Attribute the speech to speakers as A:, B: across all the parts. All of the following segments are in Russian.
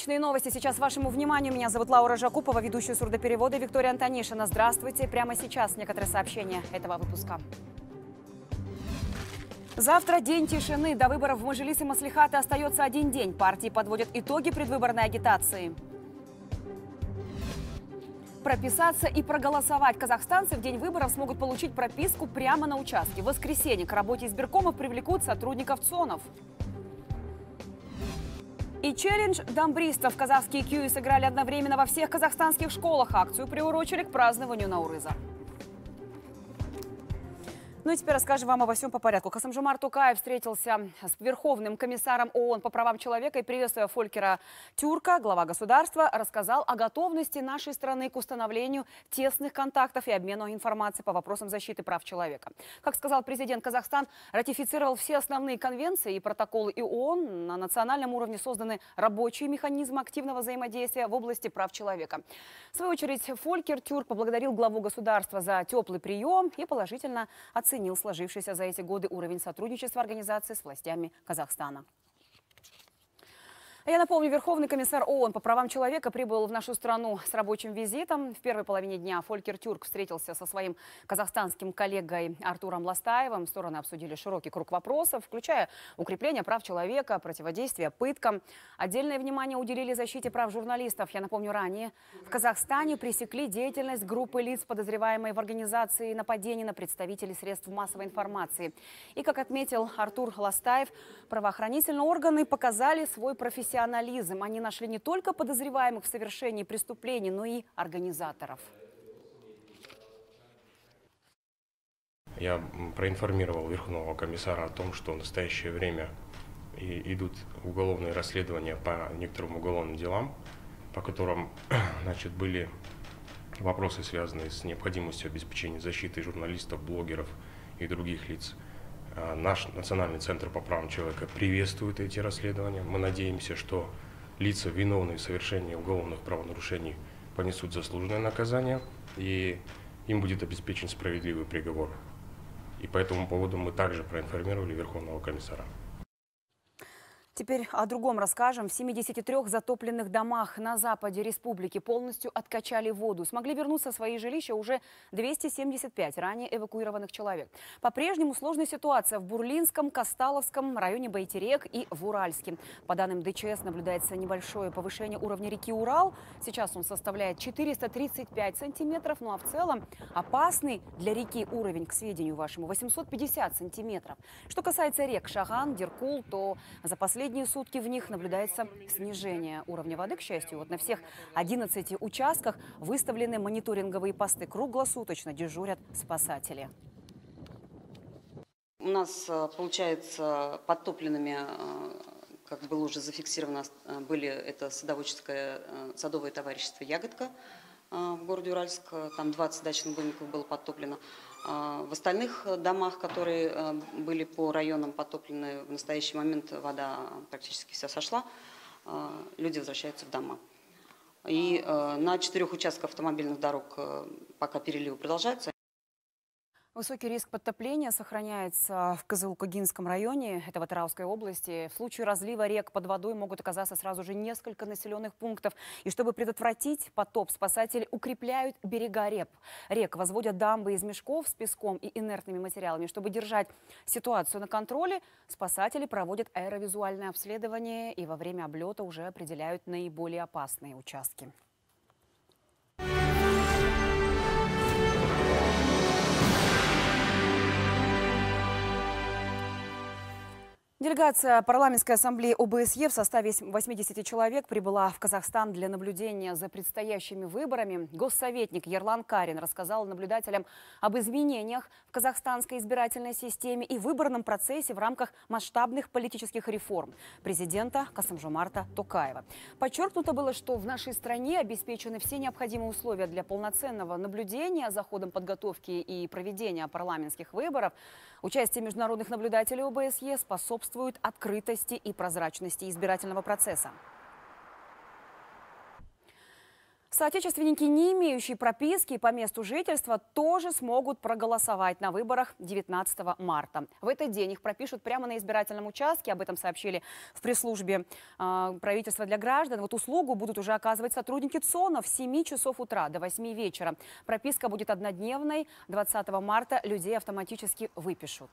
A: Срочные новости сейчас вашему вниманию. Меня зовут Лаура Жакупова, ведущая сурдоперевода Виктория Антонишина. Здравствуйте. Прямо сейчас некоторые сообщения этого выпуска. Завтра день тишины. До выборов в Мажилис и Маслихаты остается один день. Партии подводят итоги предвыборной агитации. Прописаться и проголосовать. Казахстанцы в день выборов смогут получить прописку прямо на участке. В воскресенье к работе избиркомов привлекут сотрудников ЦОНов. И челлендж дамбристов. Казахские кюи сыграли одновременно во всех казахстанских школах. Акцию приурочили к празднованию Наурыза. Ну и теперь расскажем вам обо всем по порядку. Касым-Жомарт Токаев встретился с Верховным комиссаром ООН по правам человека и, приветствуя Фолькера Тюрка, глава государства рассказал о готовности нашей страны к установлению тесных контактов и обмену информацией по вопросам защиты прав человека. Как сказал президент, Казахстан ратифицировал все основные конвенции и протоколы ООН. На национальном уровне созданы рабочие механизмы активного взаимодействия в области прав человека. В свою очередь, Фолькер Тюрк поблагодарил главу государства за теплый прием и положительно оценил сложившийся за эти годы уровень сотрудничества организации с властями Казахстана. Я напомню, Верховный комиссар ООН по правам человека прибыл в нашу страну с рабочим визитом. В первой половине дня Фолькер Тюрк встретился со своим казахстанским коллегой Артуром Ластаевым. Стороны обсудили широкий круг вопросов, включая укрепление прав человека, противодействие пыткам. Отдельное внимание уделили защите прав журналистов. Я напомню, ранее в Казахстане пресекли деятельность группы лиц, подозреваемой в организации нападений на представителей средств массовой информации. И, как отметил Артур Ластаев, правоохранительные органы показали свой профессионализм. Они нашли не только подозреваемых в совершении преступлений, но и организаторов.
B: Я проинформировал Верховного комиссара о том, что в настоящее время идут уголовные расследования по некоторым уголовным делам, по которым были вопросы, связанные с необходимостью обеспечения защиты журналистов, блогеров и других лиц. Наш Национальный центр по правам человека приветствует эти расследования. Мы надеемся, что лица, виновные в совершении уголовных правонарушений, понесут заслуженное наказание, и им будет обеспечен справедливый приговор. И по этому поводу мы также проинформировали Верховного комиссара.
A: Теперь о другом расскажем. В 73 затопленных домах на западе республики полностью откачали воду. Смогли вернуться в свои жилища уже 275 ранее эвакуированных человек. По-прежнему сложная ситуация в Бурлинском, Касталовском, районе Байтерек и в Уральске. По данным ДЧС наблюдается небольшое повышение уровня реки Урал. Сейчас он составляет 435 сантиметров. Ну а в целом опасный для реки уровень, к сведению вашему, 850 сантиметров. Что касается рек Шаган, Деркул, то за последние сутки в них наблюдается снижение уровня воды. К счастью, на всех 11 участках выставлены мониторинговые посты. Круглосуточно дежурят спасатели.
C: У нас, получается, подтопленными, как было уже зафиксировано, были это садовое товарищество «Ягодка» в городе Уральск. Там 20 дачных домиков было подтоплено. В остальных домах, которые были по районам потоплены, в настоящий момент вода практически вся сошла. Люди возвращаются в дома. И на 4 участках автомобильных дорог пока переливы продолжаются.
A: Высокий риск подтопления сохраняется в Кызылкогинском районе, это в Атырауской области. В случае разлива рек под водой могут оказаться сразу же несколько населенных пунктов. И чтобы предотвратить потоп, спасатели укрепляют берега рек, возводят дамбы из мешков с песком и инертными материалами. Чтобы держать ситуацию на контроле, спасатели проводят аэровизуальное обследование и во время облета уже определяют наиболее опасные участки. Делегация парламентской ассамблеи ОБСЕ в составе 80 человек прибыла в Казахстан для наблюдения за предстоящими выборами. Госсоветник Ерлан Карин рассказал наблюдателям об изменениях в казахстанской избирательной системе и выборном процессе в рамках масштабных политических реформ президента Касым-Жомарта Токаева. Подчеркнуто было, что в нашей стране обеспечены все необходимые условия для полноценного наблюдения за ходом подготовки и проведения парламентских выборов. Участие международных наблюдателей ОБСЕ способствует открытости и прозрачности избирательного процесса. Соотечественники, не имеющие прописки по месту жительства, тоже смогут проголосовать на выборах 19 марта. В этот день их пропишут прямо на избирательном участке. Об этом сообщили в пресс-службе правительства для граждан. Вот услугу будут уже оказывать сотрудники ЦОНов с 7 часов утра до 8 вечера. Прописка будет однодневной. 20 марта людей автоматически выпишут.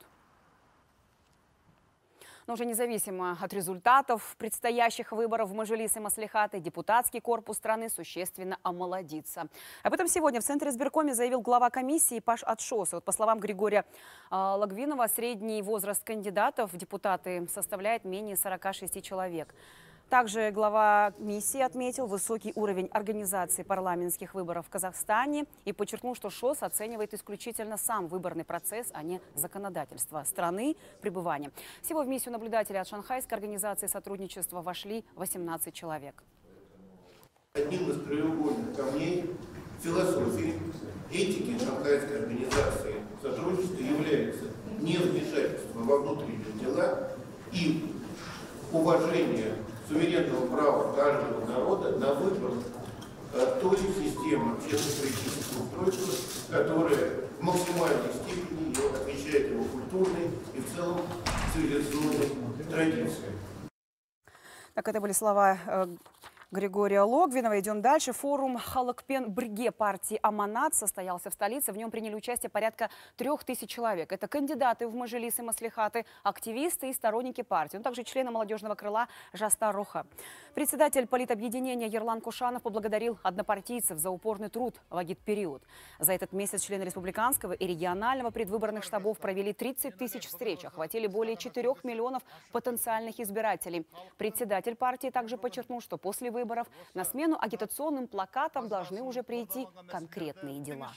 A: Но уже независимо от результатов предстоящих выборов в Мажилис и Маслихаты, депутатский корпус страны существенно омолодится. Об этом сегодня в Центре избиркоме заявил глава комиссии Паш Атшос. Вот по словам Григория Логвинова, средний возраст кандидатов в депутаты составляет менее 46 человек. Также глава комиссии отметил высокий уровень организации парламентских выборов в Казахстане и подчеркнул, что ШОС оценивает исключительно сам выборный процесс, а не законодательство страны пребывания. Всего в миссию наблюдателей от шанхайской организации сотрудничества вошли 18 человек.
D: Одним из краеугольных камней философии, этики шанхайской организации сотрудничества является невмешательство во внутренние дела и уважение суверенного права каждого народа на выбор той системы общественно-политического устройства, которая в максимальной степени отвечает его культурной и в целом цивилизационной традиции.
A: Так, это были слова Григория Логвинова. Идем дальше. Форум Халыкпен Брге партии Аманат состоялся в столице. В нем приняли участие порядка 3000 человек. Это кандидаты в Мажилис и Маслихаты, активисты и сторонники партии. Также члены молодежного крыла Жастар Роха. Председатель политобъединения Ерлан Кушанов поблагодарил однопартийцев за упорный труд в агитпериод. За этот месяц члены республиканского и регионального предвыборных штабов провели 30 тысяч встреч, охватили более 4 миллионов потенциальных избирателей. Председатель партии также подчеркнул, что после выборов на смену агитационным плакатам должны уже прийти конкретные дела.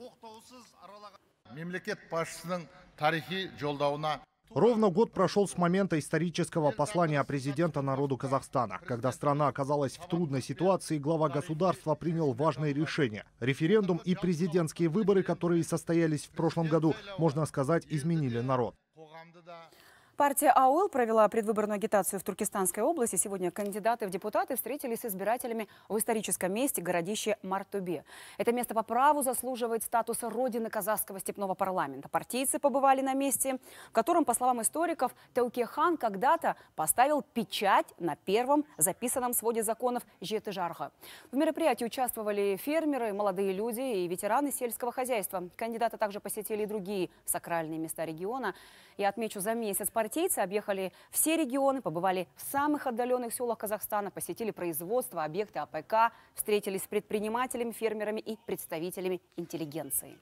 E: Ровно год прошел с момента исторического послания президента народу Казахстана. Когда страна оказалась в трудной ситуации, глава государства принял важные решения. Референдум и президентские выборы, которые состоялись в прошлом году, можно сказать, изменили народ.
A: Партия АУЛ провела предвыборную агитацию в Туркестанской области. Сегодня кандидаты в депутаты встретились с избирателями в историческом месте городище Мартубе. Это место по праву заслуживает статуса родины казахского степного парламента. Партийцы побывали на месте, в котором, по словам историков, Тауке хан когда-то поставил печать на первом записанном своде законов Жеты Жарха. В мероприятии участвовали фермеры, молодые люди и ветераны сельского хозяйства. Кандидаты также посетили и другие сакральные места региона. Я отмечу, за месяц партийцы объехали все регионы, побывали в самых отдаленных селах Казахстана, посетили производство, объекты АПК, встретились с предпринимателями, фермерами и представителями интеллигенции.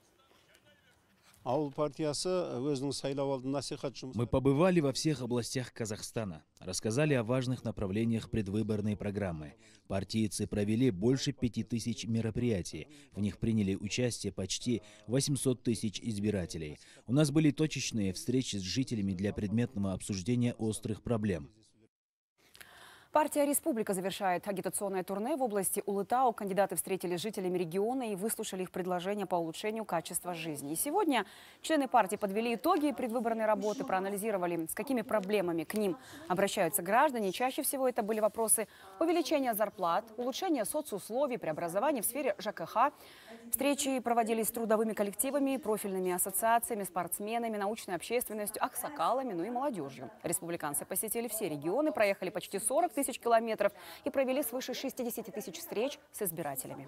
F: Мы побывали во всех областях Казахстана, рассказали о важных направлениях предвыборной программы. Партийцы провели больше 5000 мероприятий. В них приняли участие почти 800 тысяч избирателей. У нас были точечные встречи с жителями для предметного обсуждения острых проблем.
A: Партия «Республика» завершает агитационное турне в области Улытау. Кандидаты встретились с жителями региона и выслушали их предложения по улучшению качества жизни. И сегодня члены партии подвели итоги предвыборной работы, проанализировали, с какими проблемами к ним обращаются граждане. Чаще всего это были вопросы увеличения зарплат, улучшения соцусловий, преобразования в сфере ЖКХ. Встречи проводились с трудовыми коллективами, профильными ассоциациями, спортсменами, научной общественностью, аксакалами, ну и молодежью. Республиканцы посетили все регионы, проехали почти 40 тысяч километров и провели свыше 60 тысяч встреч с избирателями.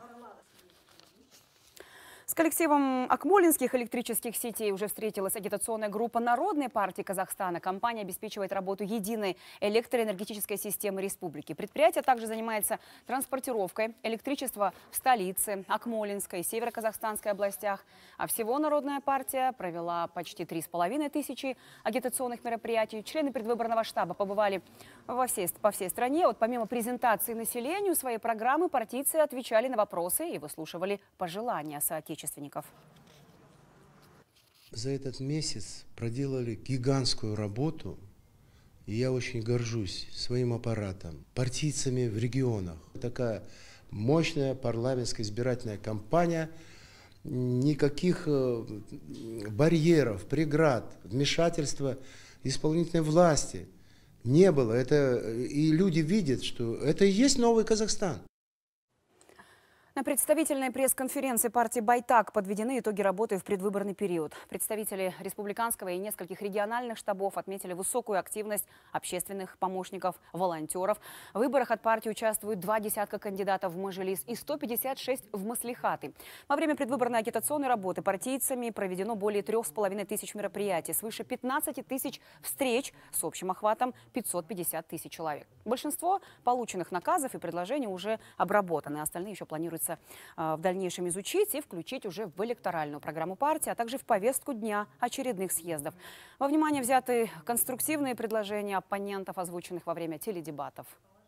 A: С коллективом акмолинских электрических сетей уже встретилась агитационная группа Народной партии Казахстана. Компания обеспечивает работу единой электроэнергетической системы республики. Предприятие также занимается транспортировкой электричества в столице, Акмолинской и Северо-Казахстанской областях. А всего Народная партия провела почти 3500 агитационных мероприятий. Члены предвыборного штаба побывали по всей стране. Вот помимо презентации населению своей программы, партийцы отвечали на вопросы и выслушивали пожелания соотечественников.
G: За этот месяц проделали гигантскую работу, и я очень горжусь своим аппаратом, партийцами в регионах. Такая мощная парламентская избирательная кампания, никаких барьеров, преград, вмешательства исполнительной власти не было. И люди видят, что это и есть новый Казахстан.
A: На представительной пресс-конференции партии «Байтак» подведены итоги работы в предвыборный период. Представители республиканского и нескольких региональных штабов отметили высокую активность общественных помощников, волонтеров. В выборах от партии участвуют 20 кандидатов в Мажилис и 156 в маслихаты. Во время предвыборной агитационной работы партийцами проведено более 3500 мероприятий, свыше 15 тысяч встреч с общим охватом 550 тысяч человек. Большинство полученных наказов и предложений уже обработаны, остальные еще планируется в дальнейшем изучить и включить уже в электоральную программу партии, а также в повестку дня очередных съездов. Во внимание взяты конструктивные предложения оппонентов, озвученных во время теледебатов.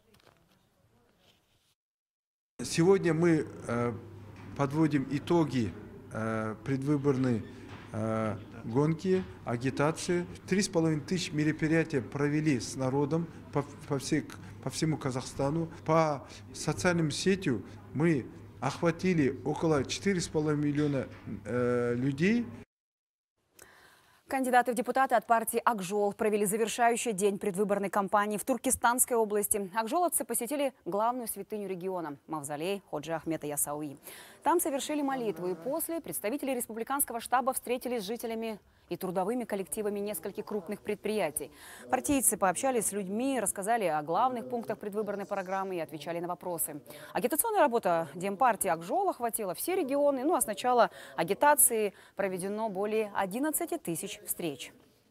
H: Сегодня мы подводим итоги предвыборной гонки, агитации. 3500 мероприятий провели с народом по всему Казахстану. По социальным сетям мы охватили около 4,5 миллиона людей.
A: Кандидаты в депутаты от партии «Акжол» провели завершающий день предвыборной кампании в Туркестанской области. Акжоловцы посетили главную святыню региона – мавзолей Ходжи Ахмета Ясауи. Там совершили молитву, и после представители республиканского штаба встретились с жителями и трудовыми коллективами нескольких крупных предприятий. Партийцы пообщались с людьми, рассказали о главных пунктах предвыборной программы и отвечали на вопросы. Агитационная работа Демпартии «Акжол» охватила все регионы. А с начала агитации проведено более 11 тысяч встреч.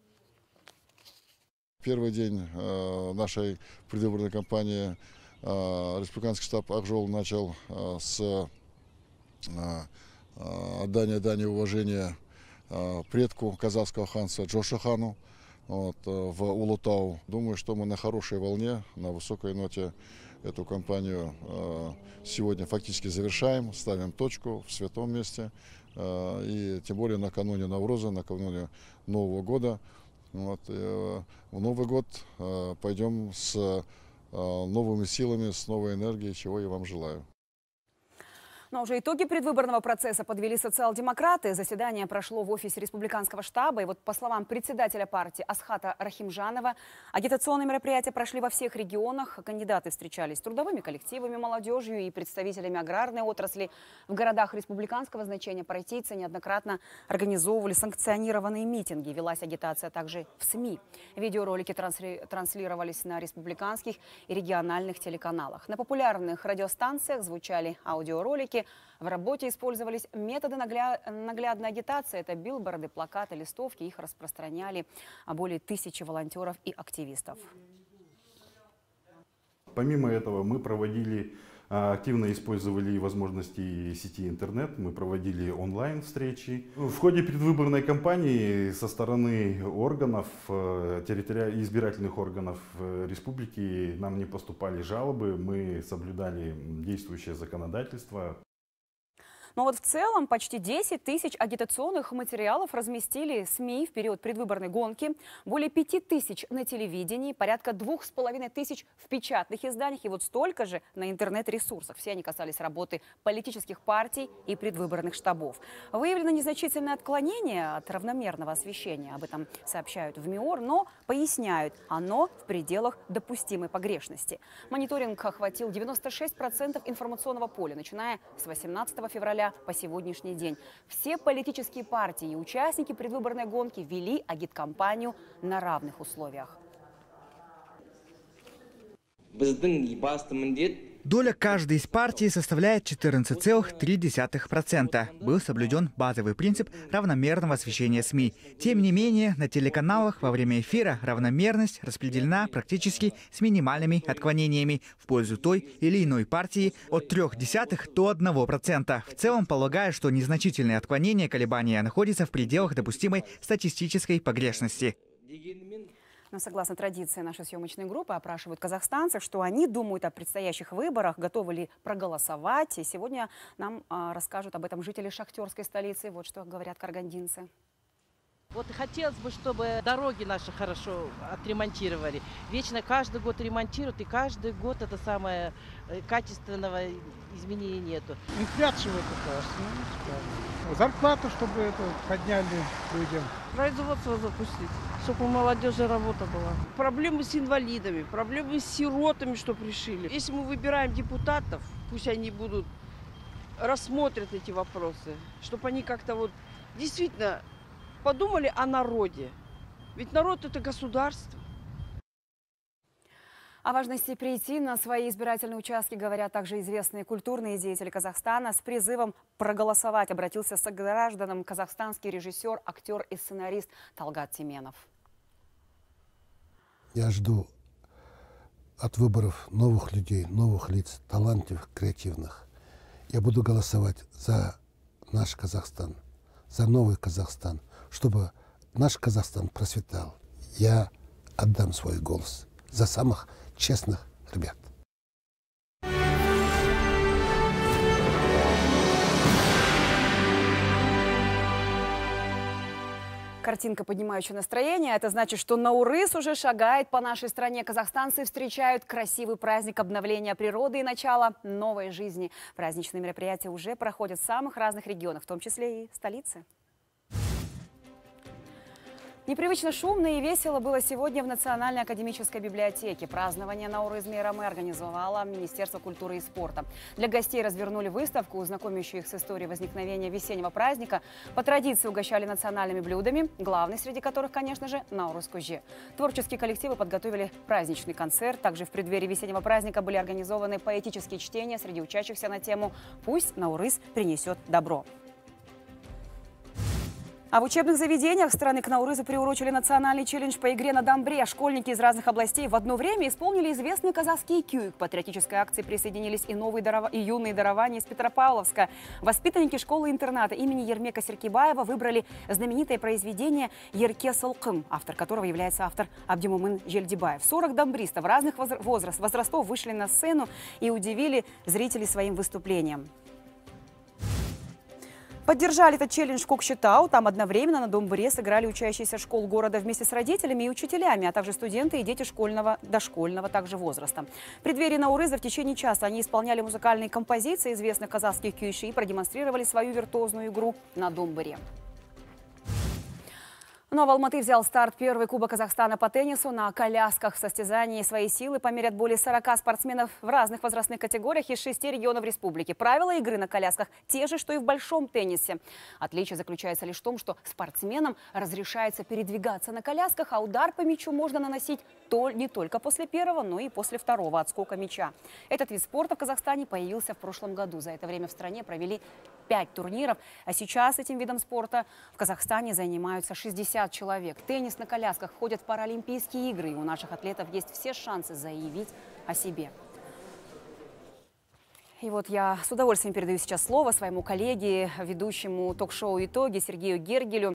I: Первый день нашей предвыборной кампании республиканский штаб «Акжол» начал с отдания дани уважения предку казахского ханства Джошахану в Улутау. Думаю, что мы на хорошей волне, на высокой ноте эту кампанию сегодня фактически завершаем, ставим точку в святом месте. И тем более накануне Навроза, накануне Нового года. В Новый год пойдем с новыми силами, с новой энергией, чего я вам желаю.
A: Но уже итоги предвыборного процесса подвели социал-демократы. Заседание прошло в офисе республиканского штаба. И по словам председателя партии Асхата Рахимжанова, агитационные мероприятия прошли во всех регионах. Кандидаты встречались с трудовыми коллективами, молодежью и представителями аграрной отрасли. В городах республиканского значения партийцы неоднократно организовывали санкционированные митинги. Велась агитация также в СМИ. Видеоролики транслировались на республиканских и региональных телеканалах. На популярных радиостанциях звучали аудиоролики. В работе использовались методы наглядной агитации. Это билборды, плакаты, листовки. Их распространяли более 1000 волонтеров и активистов.
J: Помимо этого мы активно использовали возможности сети интернет, мы проводили онлайн-встречи. В ходе предвыборной кампании со стороны органов, избирательных органов республики нам не поступали жалобы, мы соблюдали действующее законодательство.
A: Но в целом почти 10 тысяч агитационных материалов разместили СМИ в период предвыборной гонки, более 5000 на телевидении, порядка 2500 в печатных изданиях и столько же на интернет-ресурсах. Все они касались работы политических партий и предвыборных штабов. Выявлено незначительное отклонение от равномерного освещения. Об этом сообщают в МИОР, но поясняют, оно в пределах допустимой погрешности. Мониторинг охватил 96% информационного поля, начиная с 18 февраля по сегодняшний день. Все политические партии и участники предвыборной гонки вели агиткампанию на равных условиях.
K: Доля каждой из партий составляет 14,3%. Был соблюден базовый принцип равномерного освещения СМИ. Тем не менее, на телеканалах во время эфира равномерность распределена практически с минимальными отклонениями в пользу той или иной партии от 0,3 до 1%. В целом, полагаю, что незначительные отклонения колебания находятся в пределах допустимой статистической погрешности.
A: Но согласно традиции нашей съемочной группы опрашивают казахстанцев, что они думают о предстоящих выборах, готовы ли проголосовать. И сегодня нам расскажут об этом жители шахтерской столицы. Вот что говорят карагандинцы.
L: Хотелось бы, чтобы дороги наши хорошо отремонтировали. Вечно каждый год ремонтируют, и каждый год это самое качественного изменения нету.
M: Инфляцию зарплату, чтобы подняли людям.
L: Производство запустить, чтобы у молодежи работа была. Проблемы с инвалидами, проблемы с сиротами, что пришили. Если мы выбираем депутатов, пусть они будут
N: рассмотрят эти вопросы, чтобы они как-то вот действительно подумали о народе. Ведь народ – это государство.
A: О важности прийти на свои избирательные участки говорят также известные культурные деятели Казахстана. С призывом проголосовать обратился к гражданам казахстанский режиссер, актер и сценарист Талгат Теменов.
O: Я жду от выборов новых людей, новых лиц, талантливых, креативных. Я буду голосовать за наш Казахстан, за новый Казахстан, чтобы наш Казахстан процветал. Я отдам свой голос за самых честных ребят.
A: Картинка, поднимающая настроение. Это значит, что Наурыз уже шагает по нашей стране. Казахстанцы встречают красивый праздник обновления природы и начала новой жизни. Праздничные мероприятия уже проходят в самых разных регионах, в том числе и в столице. Непривычно шумно и весело было сегодня в Национальной академической библиотеке. Празднование Наурыз Мейрамы организовало Министерство культуры и спорта. Для гостей развернули выставку, знакомящую их с историей возникновения весеннего праздника. По традиции угощали национальными блюдами, главный среди которых, конечно же, Наурыз Кужи. Творческие коллективы подготовили праздничный концерт. Также в преддверии весеннего праздника были организованы поэтические чтения среди учащихся на тему «Пусть Наурыз принесет добро». А в учебных заведениях страны к Наурызу приурочили национальный челлендж по игре на домбре. Школьники из разных областей в одно время исполнили известный казахский кюй. К патриотической акции присоединились и юные дарования из Петропавловска. Воспитанники школы-интерната имени Ермека Серкибаева выбрали знаменитое произведение «Ерке Сылкым», автор которого является автор Абдимумын Жельдибаев. 40 домбристов разных возрастов вышли на сцену и удивили зрителей своим выступлением. Поддержали этот челлендж в Кокшетау. Там одновременно на домбре сыграли учащиеся школ города вместе с родителями и учителями, а также студенты и дети школьного, дошкольного также возраста. В преддверии Наурыза в течение часа они исполняли музыкальные композиции известных казахских кюйши и продемонстрировали свою виртуозную игру на домбре. Ну а в Алматы взял старт первый Кубок Казахстана по теннису. На колясках в состязании свои силы померят более 40 спортсменов в разных возрастных категориях из 6 регионов республики. Правила игры на колясках те же, что и в большом теннисе. Отличие заключается лишь в том, что спортсменам разрешается передвигаться на колясках, а удар по мячу можно наносить не только после первого, но и после второго отскока мяча. Этот вид спорта в Казахстане появился в прошлом году. За это время в стране провели 5 турниров, а сейчас этим видом спорта в Казахстане занимаются 60 человек. Теннис на колясках входит в Паралимпийские игры, и у наших атлетов есть все шансы заявить о себе. И вот я с удовольствием передаю сейчас слово своему коллеге, ведущему ток-шоу «Итоги» Сергею Гергелю.